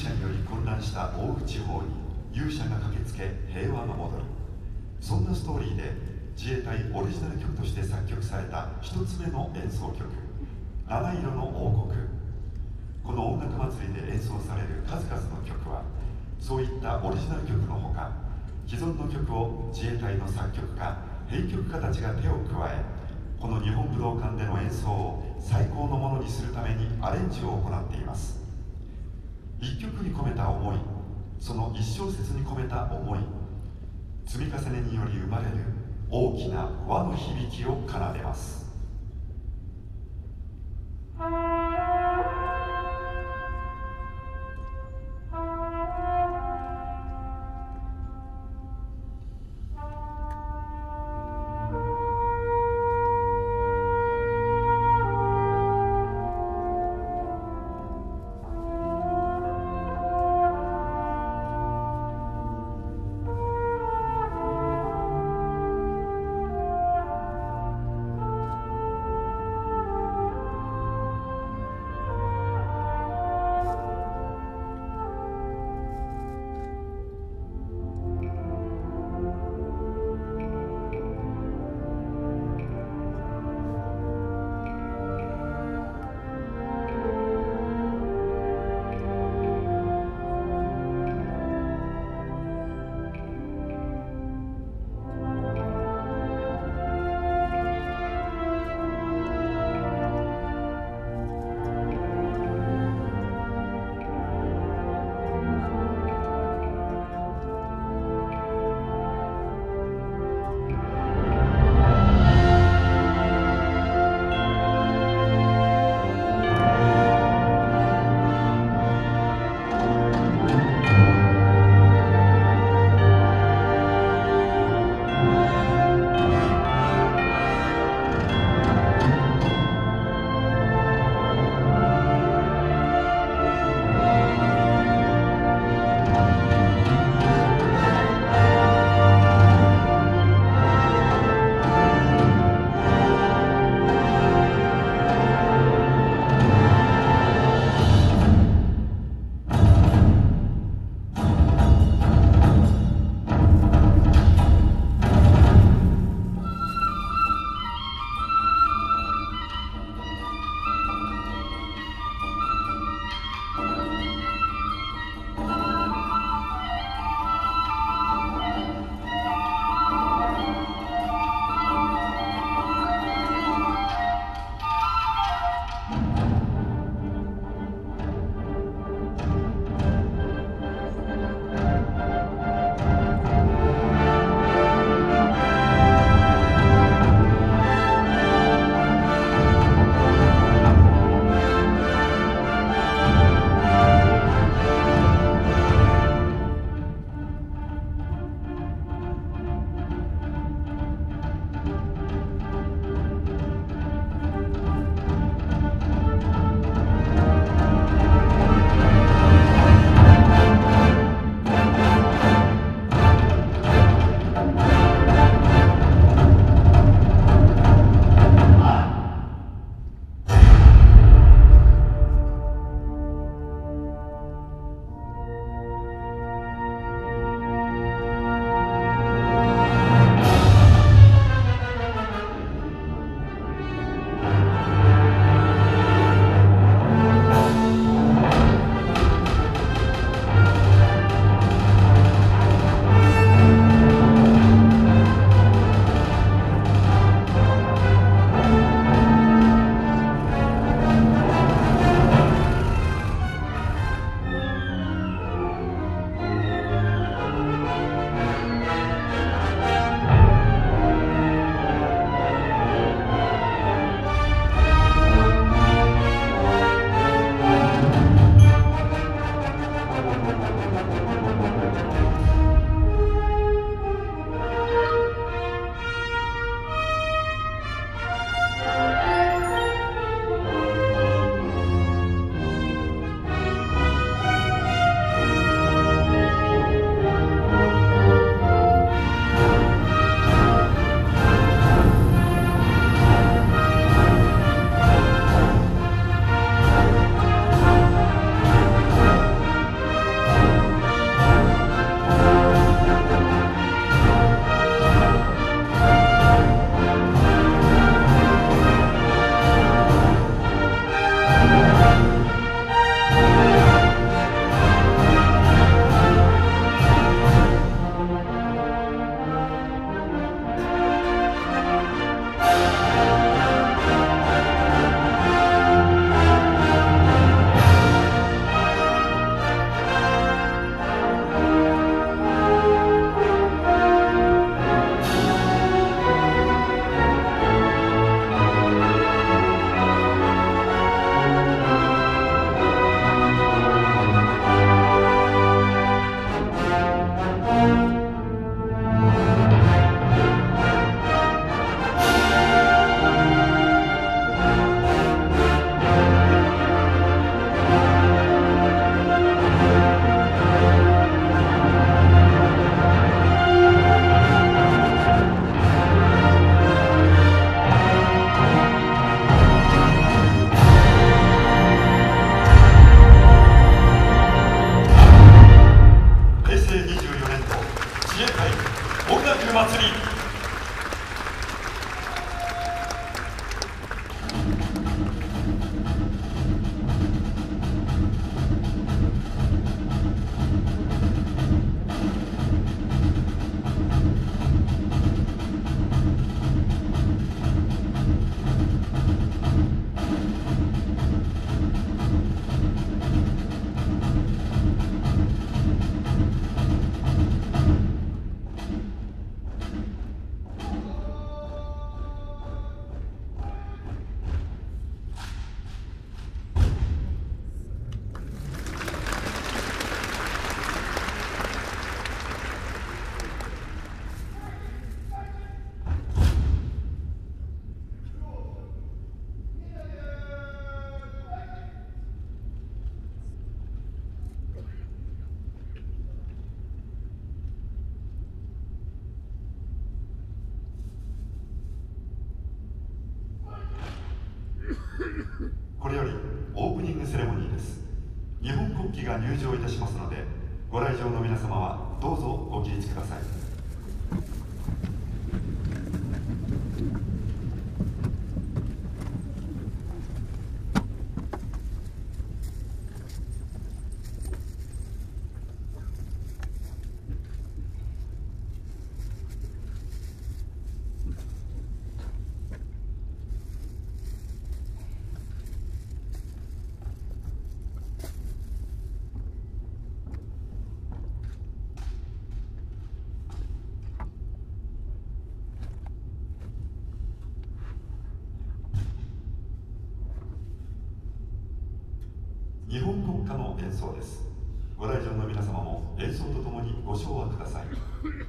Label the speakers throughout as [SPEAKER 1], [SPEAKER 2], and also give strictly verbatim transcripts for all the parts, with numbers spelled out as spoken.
[SPEAKER 1] 者により混乱した奥羽地方に勇者が駆けつけ平和が戻る。そんなストーリーで自衛隊オリジナル曲として作曲された一つ目の演奏曲「七色の王国」。この音楽祭りで演奏される数々の曲はそういったオリジナル曲のほか、既存の曲を自衛隊の作曲家編曲家たちが手を加え、この日本武道館での演奏を最高のものにするためにアレンジを行っています。一曲に込めた思い、その一小節に込めた思い、積み重ねにより生まれる大きな和の響きを奏でます。 日本国旗が入場いたしますので、ご来場の皆様はどうぞご起立ください。日本国歌の演奏です。ご来場の皆様も演奏とともにご唱和ください。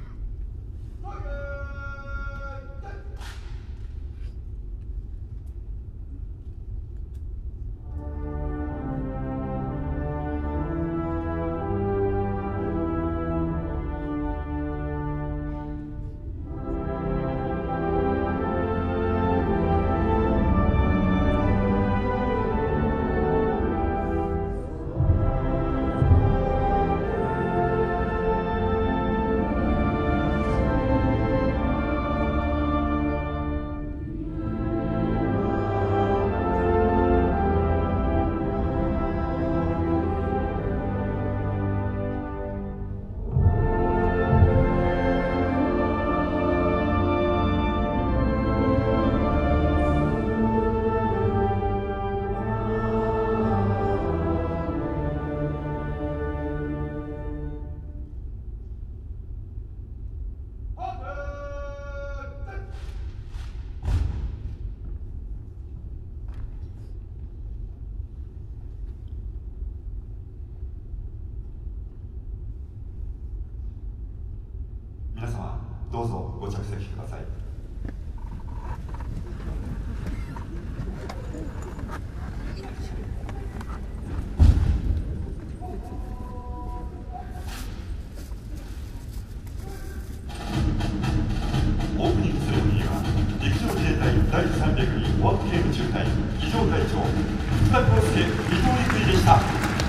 [SPEAKER 1] 皆様どうぞご着席ください。オープニングセレモニーは陸上自衛隊だいさんびゃくに保安警務中隊儀仗隊長福田康介伊藤陸尉でした。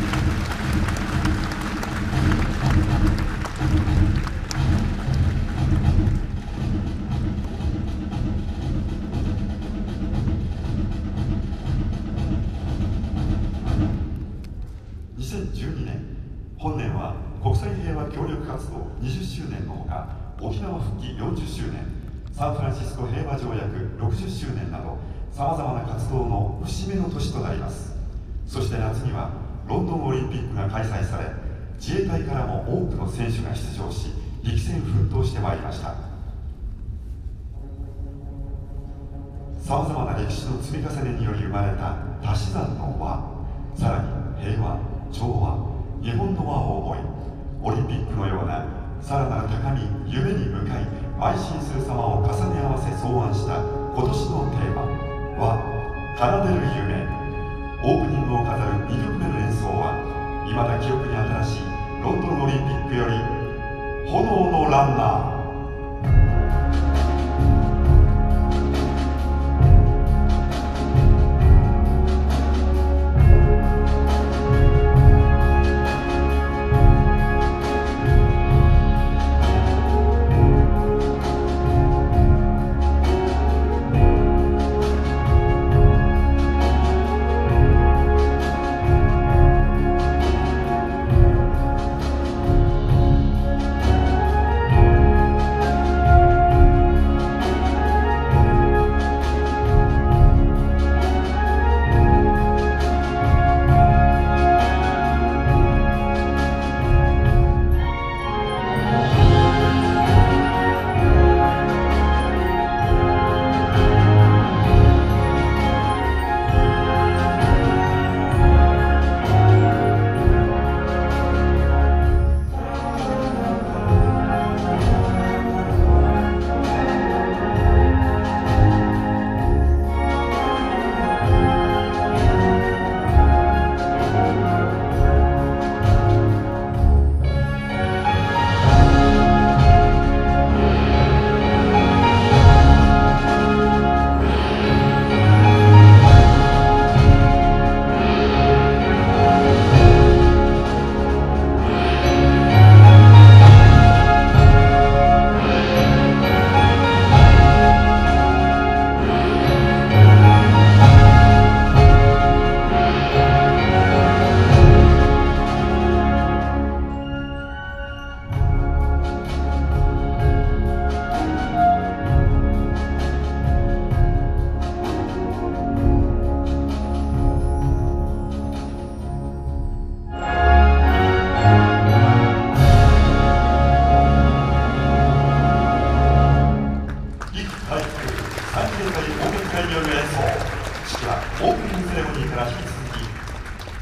[SPEAKER 1] にせんじゅうにねん、本年は国際平和協力活動にじゅっしゅうねんのほか、沖縄復帰よんじゅっしゅうねん、サンフランシスコ平和条約ろくじゅっしゅうねんなど、さまざまな活動の節目の年となります。そして夏にはロンドンオリンピックが開催され、自衛隊からも多くの選手が出場し、力戦奮闘してまいりました。さまざまな歴史の積み重ねにより生まれた足し算の和、さらに平和、調和、日本の和を思い、オリンピックのようなさらなる高み、夢に向かい邁進する様を重ね合わせ草案した今年のテーマは「奏でる夢」。オープニングを飾るにきょくめの演奏はいまだ記憶に新しいロンドンオリンピックより「炎のランナー」。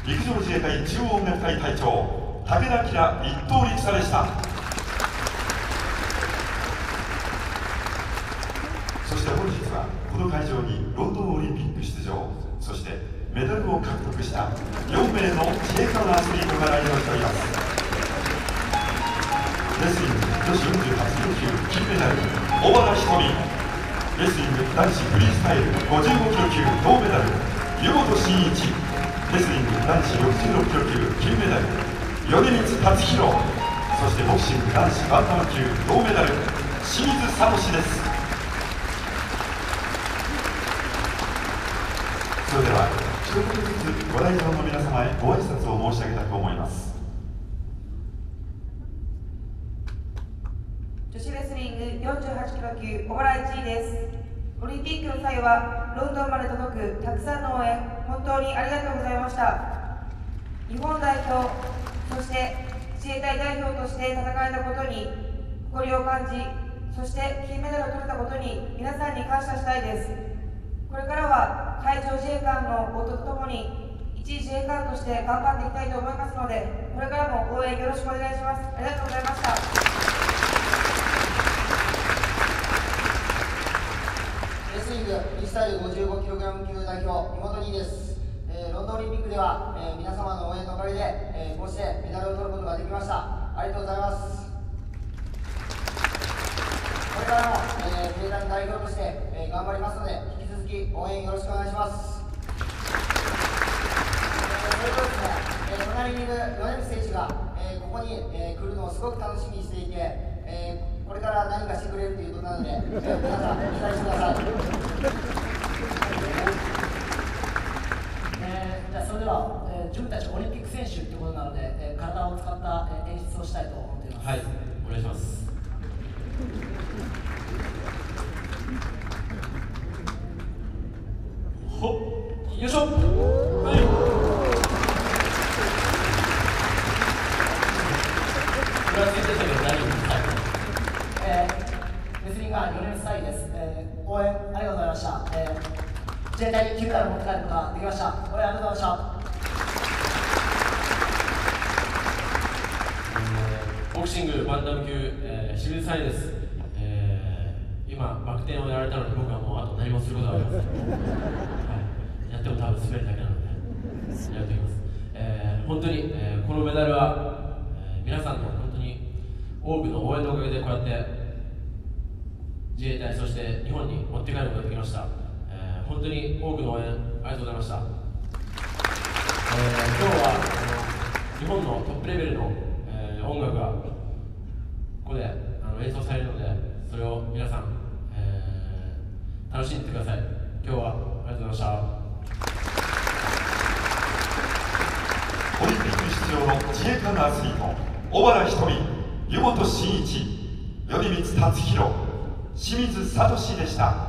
[SPEAKER 1] 陸上自衛隊中央音楽隊隊長武田明一等陸佐でした。そして本日はこの会場にロンドンオリンピック出場、そしてメダルを獲得したよん名の自衛官アスリートが来場しております。レスリング女子よんじゅうはちキロ級金メダル小原日登美、レスリング男子フリースタイルごじゅうごキロ級銅メダル湯本真一、レスリング男子ろくじゅうろくキロ級金メダル米光達弘、そしてボクシング男子バンタム級銅メダル清水聡です。それでは一言ずつご来場の皆様へご挨拶を申し上げたいと思います。
[SPEAKER 2] 女子レスリングよんじゅうはちキロ級小原一位です。オリンピックの際はロンドンまで届くたくさんの応援、本当にありがとうございました。日本代表、そして自衛隊代表として戦えたことに誇りを感じ、そして金メダルを取れたことに皆さんに感謝したいです。これからは海上自衛官の夫とともに一自衛官として頑張っていきたいと思いますので、これからも応援よろしくお願いします。ありがとうございました。
[SPEAKER 3] レスリングフリースタイル ごじゅうごキログラム 級代表湯本にです、えー、ロンドンオリンピックでは、えー、皆様の応援のおかげで、えー、こうしてメダルを取ることができました。ありがとうございます。これからも、えー、自衛隊の代表として、えー、頑張りますので、引き続き応援よろしくお願いします。えー、それとですね、えー、隣にいる米光選手が、えー、ここに、えー、来るのをすごく楽しみにしていて、えーこれから何かしてくれるということなので、えー、皆さん期待してください。
[SPEAKER 4] えー、じゃあそれでは、えー、自分たちオリンピック選手ということなので、えー、体を使った、えー、演出をしたいと思っています。
[SPEAKER 5] はい、お願いします。ほっ、よいしょ。はい。フランス選手が何をしたいか。
[SPEAKER 4] えー、レスリングが米光サイです、えー、応援ありがとうございました、えー、自衛隊に金メダルを持って帰ることができました。応援ありがとうございました。
[SPEAKER 5] えー、ボクシングバンタム級、えー、清水サイです、えー、今バク転をやられたので僕はもうあと何もすることはありません、はい、やっても多分滑るだけなのでやっておきます。えー、本当に、えー、このメダルは、えー、皆さんの本当に多くの応援のおかげでこうやって自衛隊そして日本に持って帰ることができました。えー、本当に多くの応援ありがとうございました。えー、今日はあの日本のトップレベルの、えー、音楽がここであの演奏されるので、それを皆さん、えー、楽しんでいってください。今日はありがとうございました。
[SPEAKER 1] オリンピック出場の自衛官アスリート小原日登美、湯本真一、米光達弘、清水聡でした。